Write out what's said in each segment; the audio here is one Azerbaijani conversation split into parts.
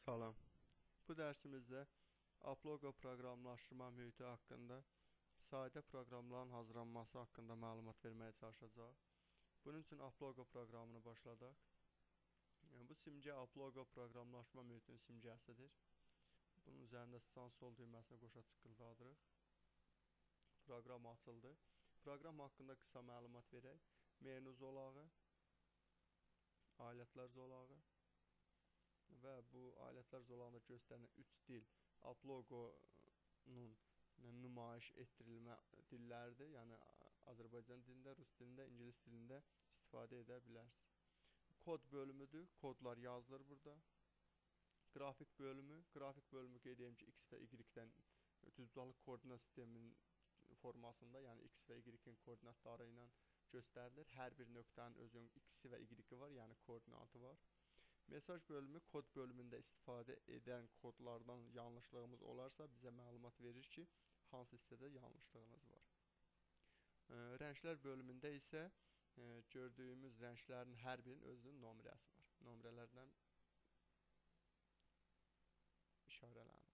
Salam. Bu dərsimizdə Aplogo proqramlaşdırma mühiti haqqında, sadə proqramların hazırlanması haqqında məlumat verməyə çalışacaq. Bunun üçün Aplogo proqramını başladaq. Bu simgə Aplogo proqramlaşdırma mühitinin simgəsidir. Bunun üzərində sıçan sol düyməsini qoşa tıkladırıq. Proqram açıldı. Proqram haqqında qısa məlumat verək. Menu zolağı, alətlər zolağı və bu alətlər zolağında göstərilən 3 dil Aplogonun nümayiş etdirilmə dilləridir. Yəni Azərbaycan dilində, rus dilində, ingilis dilində istifadə edə bilərsiniz. Kod bölümüdür. Kodlar yazılır burada. Qrafik bölümü. Qrafik bölümü qeyd edeyim ki, X və Y-dən düzbucaqlı koordinat sisteminin formasında, yəni X və Y-in koordinatları ilə göstərilir. Hər bir nöqtənin özünün X-i və Y-i var, yəni koordinatı var. Mesaj bölümü kod bölümündə istifadə edən kodlardan yanlışlığımız olarsa bizə məlumat verir ki, hansı hissədə yanlışlığınız var. Rənglər bölümündə isə gördüyümüz rənglərin hər birinin özünün nömrəsi var. Nömrələrdən işarələnir.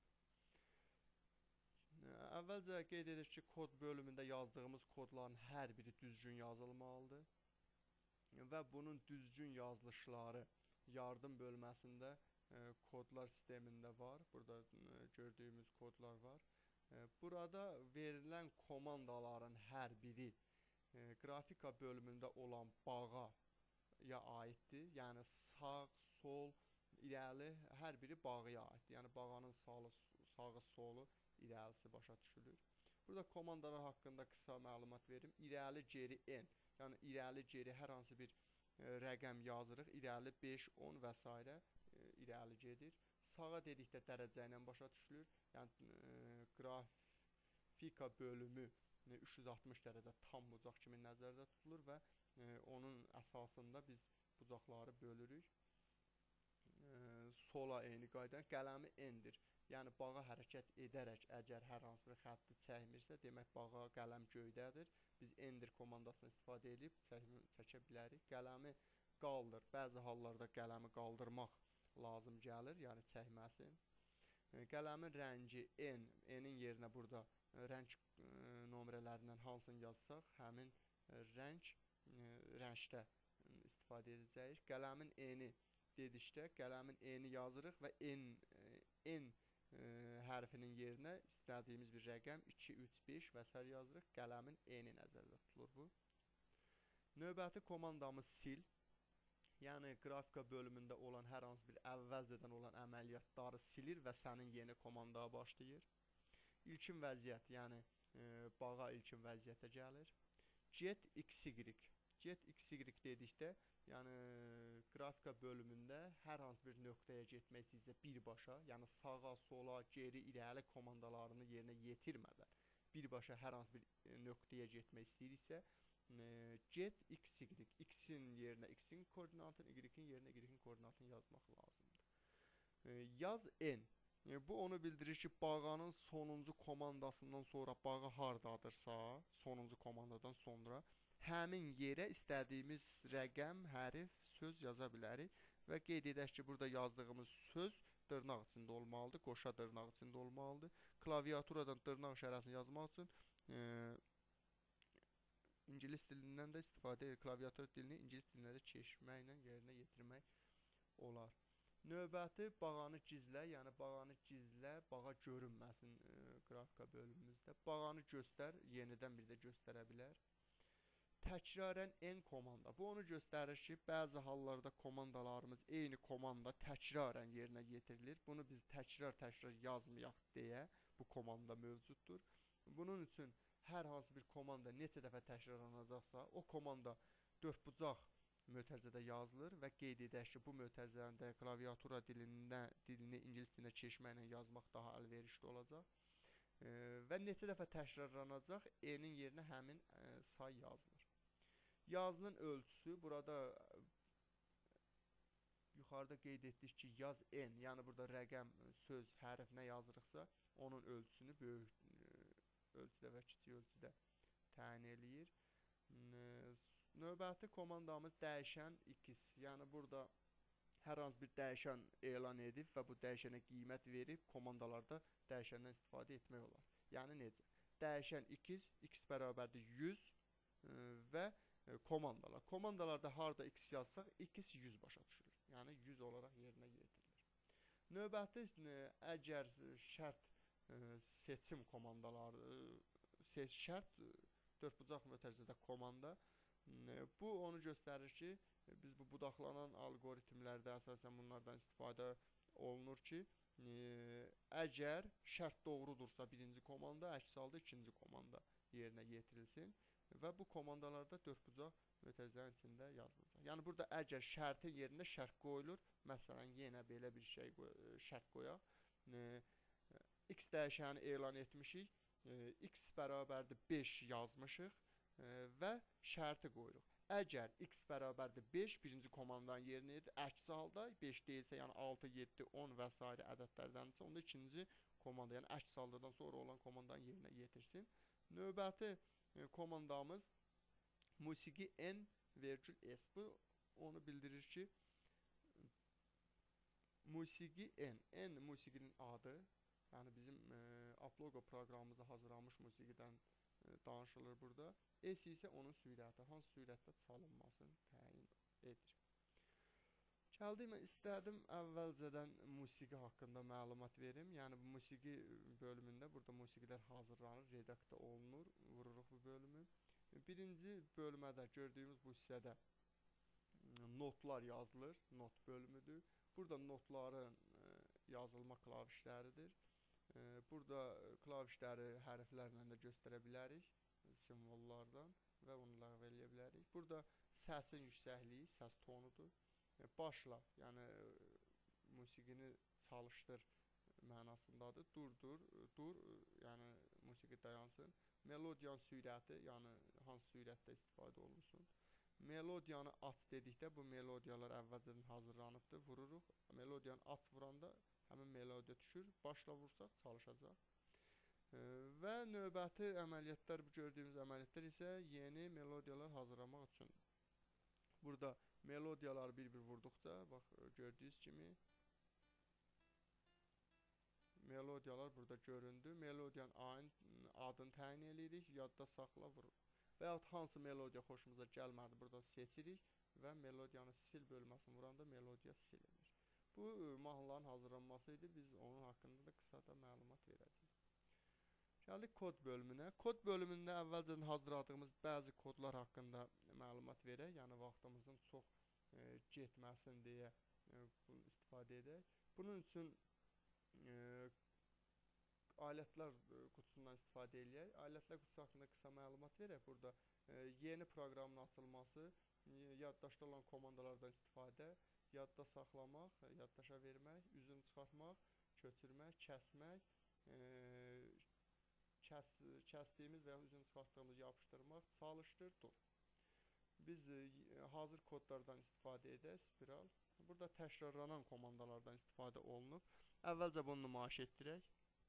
Əvvəlcə qeyd edir ki, kod bölümündə yazdığımız kodların hər biri düzgün yazılmalıdır və bunun düzgün yazılışları yardım bölməsində kodlar sistemində var. Burada gördüyümüz kodlar var. Burada verilən komandaların hər biri qrafika bölümündə olan bağa aiddir. Yəni sağ, sol, irəli hər biri bağıya aiddir. Yəni bağanın sağı, solu, irəlisi başa düşülür. Burada komandalar haqqında qısa məlumat verim. İrəli, geri, n. Yəni irəli, geri hər hansı bir rəqəm yazırıq. İrəli 5, 10 və s. irəli gedir. Sağa dedikdə dərəcə ilə başa düşülür. Yəni qrafika bölümü 360 dərəcə tam bucaq kimi nəzərdə tutulur və onun əsasında biz bucaqları bölürük. Sola eyni qayda. Qələmi n-dir. Yəni bağa hərəkət edərək əgər hər hansı bir xətti çəkmirsə, demək bağa qələm göydədir. Biz enter komandasını istifadə edib çəkə bilərik. Qələmi qaldır. Bəzi hallarda qələmi qaldırmaq lazım gəlir, yəni çəkməsin. Qələmin rəngi n-in yerinə burada rəng nömrələrindən hansını yazsaq, həmin rəngdə istifadə edəcəyik. Qələmin n-i dedikdə qələmin n-i yazırıq və n hərfinin yerinə istədiyimiz bir rəqəm 2, 3, 5 və s. yazırıq. Qələmin n-i nəzərdə tutulur bu. Növbəti komandamız sil. Yəni qrafika bölümündə olan hər hansı bir əvvəlcədən olan əməliyyatları silir və sənin yeni komandaya başlayır. İlkin vəziyyət, yəni bağa ilkin vəziyyətə gəlir. Get XY. Get XY dedikdə, yəni qrafika bölümündə hər hansı bir nöqtəyə getmək istəyirsə birbaşa, yəni sağa, sola, geri, irəli komandalarını yerinə yetirmədən birbaşa hər hansı bir nöqtəyə getmək istəyirsə, get XY. X-in yerinə X-in koordinatını, Y-in yerinə Y-in koordinatını yazmaq lazımdır. Yaz N. Bu onu bildirir ki, bağanın sonuncu komandasından sonra bağı hardadırsa, sonuncu komandadan sonra həmin yerə istədiyimiz rəqəm, hərf, söz yaza bilərik və qeyd edək ki, burada yazdığımız söz dırnaq içində olmalıdır, qoşa dırnaq içində olmalıdır. Klaviaturadan dırnaq işarəsini yazmaq üçün İngilis dilindən də istifadə edir. Klaviatur dilini İngilis dilinə də keçməklə yerinə yetirmək olar. Növbəti bağanı gizlə, yəni bağanı gizlə, bağa görünməsin qrafika bölümümüzdə. Bağanı göstər, yenidən bir də göstərə bilər. Təkrarən n komanda. Bu onu göstərir ki, bəzi hallarda komandalarımız eyni komanda təkrarən yerinə yetirilir. Bunu biz təkrar yazmayaq deyə bu komanda mövcuddur. Bunun üçün hər hansı bir komanda neçə dəfə təkrarlanacaqsa, o komanda dördbucaq mötərizədə yazılır və qeyd edək ki, bu mötərizədə klaviatura dilini ingilis dilinə keçməklə yazmaq daha əlverişli olacaq. Və neçə dəfə təkrarlanacaq, n-in yerinə həmin say yazılır. Yazının ölçüsü, burada yuxarıda qeyd etdik ki, yaz n, yəni burada rəqəm, söz, hərf nə yazırıqsa, onun ölçüsünü böyük ölçüdə və kiçik ölçüdə təyin eləyir. Növbəti komandamız dəyişən x, yəni burada hər hansı bir dəyişən elan edib və bu dəyişənə qiymət verib komandalarda dəyişəndən istifadə etmək olar. Yəni necə? Dəyişən x bərabərdir 100 və komandalar. Komandalarda harda x yazsaq, x 100 başa düşülür. Yəni 100 olaraq yerinə yetirilir. Növbəti əgər şərt seçim komandaları, şərt dördbucaq mötərizədə komanda. Bu onu göstərir ki, biz bu budaqlanan algoritmlərdə əsasən bunlardan istifadə olunur ki, əgər şərt doğrudursa birinci komanda, əks halda ikinci komanda yerinə yetirilsin və bu komandalarda dördbucaq mötərizənin içində yazılacaq. Yəni burada əgər şərtin yerində şərt qoyulur, məsələn yenə belə bir şey şərt qoyaq. X dəyişəni elan etmişik, x bərabərdir 5 yazmışıq və şərti qoyuruq. Əgər x bərabərdir 5 birinci komandanın yerinə yedir, əks halda 5 deyilsə, yəni 6, 7, 10 və s. ədədlərdənsə, onda ikinci komanda, yəni əks haldadan sonra olan komandanın yerinə yetirsin. Növbəti komandamız musiqi n,s. Bu onu bildirir ki, musiqi n musiqinin adı, yəni bizim Aplogo proqramımızda hazırlanmış musiqidən danışılır burada. S isə onun sürəti, hansı sürətdə çalınmasını təyin edir. Gəldik, mən istədim əvvəlcədən musiqi haqqında məlumat verim. Yəni bu musiqi bölümündə burada musiqilər hazırlanır, redaktə olunur, vururuq bu bölümü. Birinci bölmədə gördüyümüz bu hissədə notlar yazılır, not bölümüdür. Burada notların yazılma klavişləridir. Burada klavişləri hərflərlə də göstərə bilərik, simvollardan və onu ləğv eləyə bilərik. Burada səsin yüksəkliyi, səs tonudur. Başla, yəni musiqini çalışdır mənasındadır. Dur, yəni musiqi dayansın. Melodiyanın sürəti, yəni hansı sürətdə istifadə olunsun. Melodiyanı aç dedikdə bu melodiyalar əvvəlcədən hazırlanıbdır, vururuq. Melodiyanı aç vuranda həmin melodiya düşür, başla vursaq çalışacaq. Və növbəti əməliyyatlar, bu gördüyümüz əməliyyatlar isə yeni melodiyalar hazırlamaq üçündür. Burada melodiyaları bir-bir vurduqca, bax gördüyünüz kimi melodiyalar burada göründü. Melodiyanın adını təyin edirik, yadda saxla, vururuq. Və yaxud hansı melodiya xoşumuza gəlmədi, burada seçirik və melodiyanı sil bölməsini vuranda melodiya silinir. Bu mahnıların hazırlanması idi. Biz onun haqqında da qısa da məlumat verəcəyik. Gəldik kod bölümünə. Kod bölümündə əvvəlcədən hazırladığımız bəzi kodlar haqqında məlumat verək. Yəni vaxtımızın çox getməsin deyə bunu istifadə edək. Bunun üçün alətlər qutusundan istifadə edək. Alətlər qutusu haqqında qısa məlumat verək. Burada yeni proqramın açılması, yaddaşda olan komandalardan istifadə, yadda saxlamaq, yaddaşa vermək, üzünü çıxartmaq, köçürmək, kəsmək, kəsdiyimiz və ya üzünü çıxartdığımız yapışdırmaq, çalışdır, dur. Biz hazır kodlardan istifadə edək, spiral. Burada təkrarlanan komandalardan istifadə olunub. Əvvəlcə bunu nümayiş etdirək.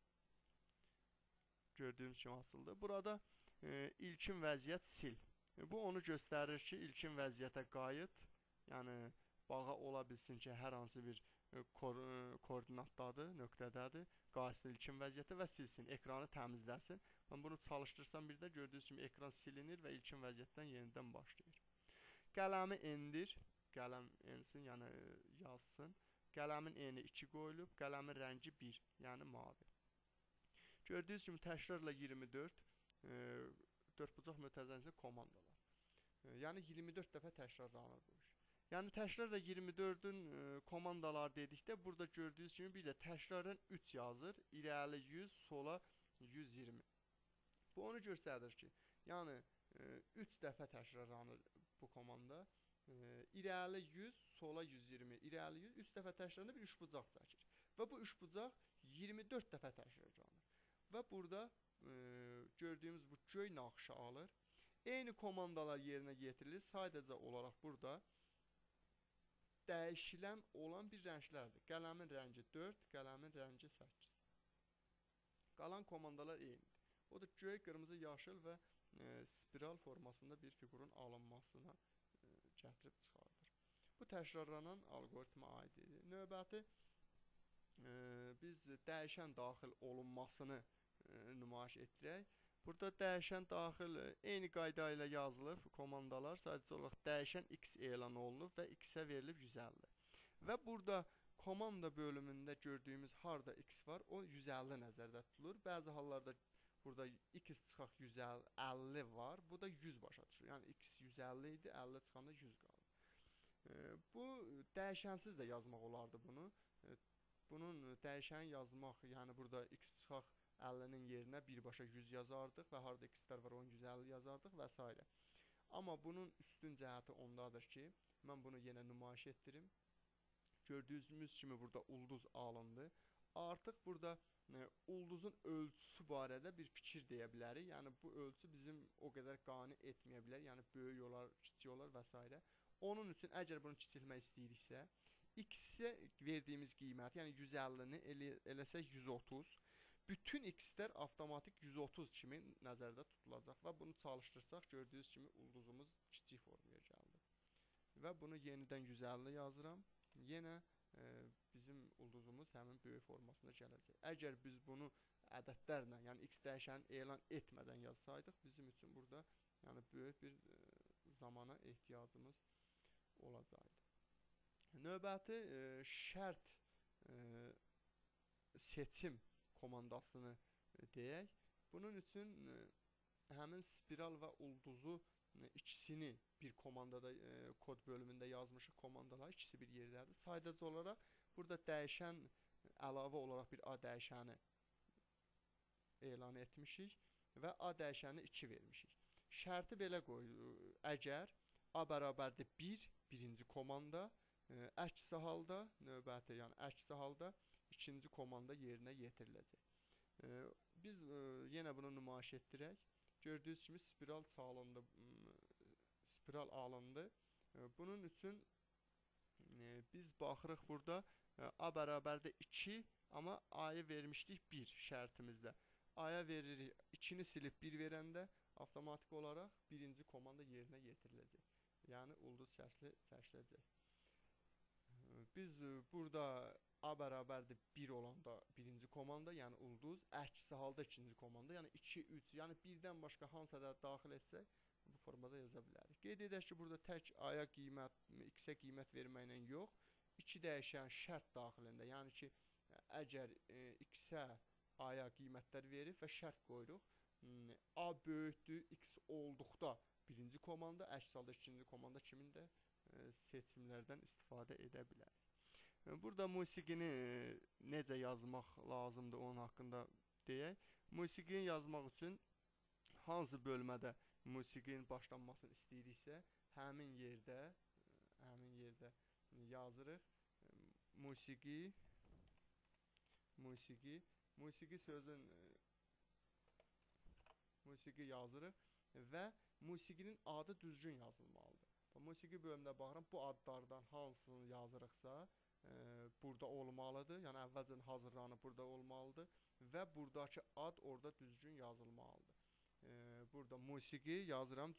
Gördüyümüz kimi açıldı. Burada ilkin vəziyyət sil. Bu onu göstərir ki, ilkin vəziyyətə qayıt. Yəni bağa ola bilsin ki, hər hansı bir koordinatdadır, nöqtədədir. Qayıtsın ilkin vəziyyətə və silsin, ekranı təmizləsin. Mən bunu çalışdırsam bir də gördüyünüz kimi ekran silinir və ilkin vəziyyətdən yenidən başlayır. Qələmi endir. Qələm ensin, yəni yazsın. Qələmin eni 2 qoyulub, qələmin rəngi 1, yəni mavi. Gördüyünüz kimi təkrarla 24 dördbucaq mötərizəsində komandalar. Yəni 24 dəfə təkrarlanır bu iş. Yəni təkrarla 24-ün komandalar dedikdə burada gördüyünüz kimi bir də təkrarən 3 yazır. İrəli 100, sola 120. Bu onu göstərir ki, yəni 3 dəfə təkrarlanır bu komanda. İrəli 100, sola 120, irəli 100, 3 dəfə təkrarlanır, bir üçbucaq çəkir. Və bu üçbucaq 24 dəfə təkrarlanır. Və burada gördüyümüz bu göy naxışı alır. Eyni komandalar yerinə getirilir. Sadəcə olaraq burada dəyişilən olan bir rənglərdir. Qələmin rəngi 4, qələmin rəngi 8. Qalan komandalar eynidir. O da göy, qırmızı, yaşıl və spiral formasında bir fiqurun alınmasına gətirib çıxardır. Bu təkrarlanan alqoritmə aid idi. Növbəti biz dəyişən daxil olunmasını nümayiş etdirək. Burada dəyişən daxil eyni qayda ilə yazılıb komandalar, sadəcə olaraq dəyişən x elan olunub və x-ə verilib 150. Və burada komanda bölümündə gördüyümüz harda x var, o 150 nəzərdə tutulur. Bəzi hallarda burada x çıxaq 150 var, bu da 100 başa düşür. Yəni x 150 idi, 50 çıxanda 100 qaldı. Bu dəyişənsiz də yazmaq olardı bunu. Bunun dəyişəni yazmaq, yəni burada x çıxaq 50-nin yerinə birbaşa 100 yazardıq və harda x-lər var onu 150 yazardıq və s. Amma bunun üstün cəhəti ondadır ki, mən bunu yenə nümayiş etdirim. Gördüyümüz kimi burada ulduz alındı. Artıq burada ulduzun ölçüsü barədə bir fikir deyə bilərik. Yəni bu ölçü bizim o qədər qane etməyə bilər. Yəni böyük olar, kiçik olar və s. Onun üçün əgər bunu kiçilmək istəyiriksə, x-ə verdiyimiz qiymət, yəni 150-ni eləsək 130, bütün x-lər avtomatik 130 kimi nəzərdə tutulacaq və bunu çalışdırsaq gördüyünüz kimi ulduzumuz kiçik formaya gəldi. Və bunu yenidən 150 yazıram. Yenə bizim ulduzumuz həmin böyük formasına gələcək. Əgər biz bunu ədədlərlə, yəni x dəyişəni elan etmədən yazsaydıq, bizim üçün burada yəni böyük bir zamana ehtiyacımız olacaqdı. Növbəti şərt seçim komandasını deyək. Bunun üçün həmin spiral və ulduzu ikisini bir komandada, kod bölümündə yazmışıq komandalar, ikisi bir yerdədir. Sadəcə olaraq burada dəyişən əlavə olaraq bir A dəyişəni elan etmişik və A dəyişəni 2 vermişik. Şərti belə qoyuruq, əgər A bərabərdir 1, birinci komanda, əksi halda, növbəti, yəni əksi halda ikinci komanda yerinə yetiriləcək. Biz yenə bunu nümayiş etdirək. Gördüyünüz kimi spiral çalındı, spiral alındı. Bunun üçün biz baxırıq burada A bərabərdə 2, amma A-ya vermişdik 1 şərtimizdə. A-ya veririk, 2-ni silib 1 verəndə avtomatik olaraq birinci komanda yerinə yetiriləcək. Yəni ulduz şəkli çəkiləcək. Biz burada A bərabərdir 1 olanda birinci komanda, yəni ulduz, əksi halda ikinci komanda, yəni 2, 3, yəni birdən başqa hansı ədəd daxil etsək, bu formada yaza bilərik. Qeyd edək ki, burada tək A-ya qiymət, X-ə qiymət verməklə yox, 2 dəyişən şərt daxilində, yəni ki, əgər X-ə A-ya qiymətlər verib və şərt qoyuruq, A böyükdür, X olduqda birinci komanda, əks halda ikinci komanda kimin də seçimlərdən istifadə edə bilərik. Burada musiqini necə yazmaq lazımdır onun haqqında deyək. Musiqini yazmaq üçün hansı bölmədə musiqinin başlanmasını istəyiriksə, həmin yerdə yazırıq. Musiqi sözün musiqi yazırıq və musiqinin adı düzgün yazılmalıdır. Musiqi bölümünə baxıram, bu adlardan hansını yazırıqsa burada olmalıdır. Yəni əvvəlcən hazırlanıb burada olmalıdır və buradakı ad orada düzgün yazılmalıdır. Burada musiqi yazıram,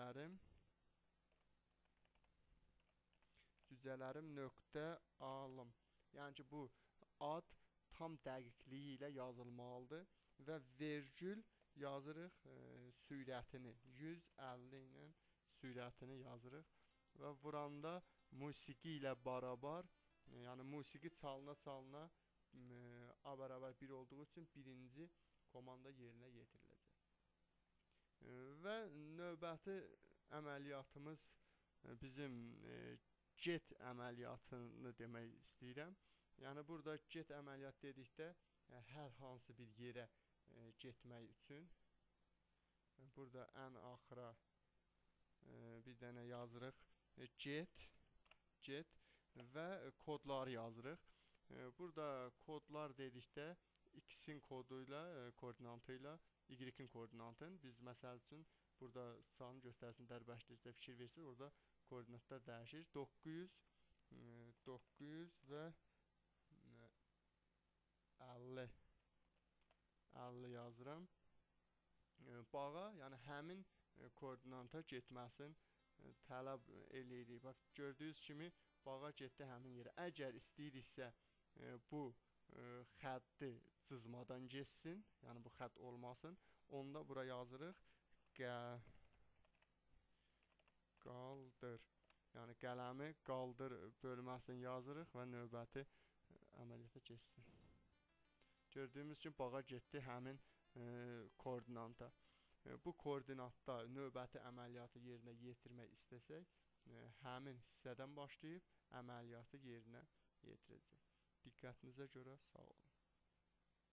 cücələrim nöqtə alım. Yəni ki, bu ad tam dəqiqliyi ilə yazılmalıdır və vergül yazırıq sürətini, 150 ilə sürətini yazırıq və vuranda musiqi ilə bərabər, yəni musiqi çalına-çalına A bərabər 1 olduğu üçün birinci komanda yerinə yetiriləcək. Və növbəti əməliyyatımız bizim get əməliyyatını demək istəyirəm. Yəni burada get əməliyyat dedikdə hər hansı bir yerə getmək üçün burada ən axıra bir dənə yazırıq get və kodları yazırıq. Burada kodlar dedikdə x-in kodu ilə, koordinatı ilə y-in koordinatını biz məsəl üçün burada sayının göstərisini dərbəşdirsə fikir versiniz, orada koordinatlar dəyişir. 900 və 50 yazıram. Bağa, yəni həmin koordinata getməsin tələb eləyirik. Bax, gördüyünüz kimi bağa getdi həmin yerə. Əgər istəyiriksə bu xətti cızmadan geçsin, yəni bu xətt olmasın, onda bura yazırıq qaldır. Yəni qələmi qaldır bölməsini yazırıq və növbəti əməliyyata keçsin. Gördüyümüz kimi bağa getdi həmin koordinata. Bu koordinatda növbəti əməliyyatı yerinə yetirmək istəsək, həmin hissədən başlayıb əməliyyatı yerinə yetirəcək. Diqqətinizə görə sağ olun.